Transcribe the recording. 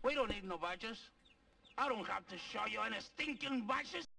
We don't need no badges. I don't have to show you any stinking badges.